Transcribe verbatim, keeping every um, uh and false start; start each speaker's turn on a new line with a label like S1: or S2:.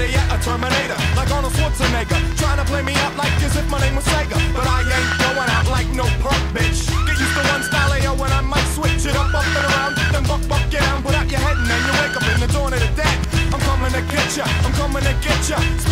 S1: yet a Terminator, like Arnold Schwarzenegger, trying to play me up like as if my name was Sega. But I ain't going out like no punk bitch. Get used to one style A O when I might switch it up, up and around, then buck, buck, get down, put out your head and then you wake up in the dawn of the dead. I'm coming to get ya, I'm coming to get ya.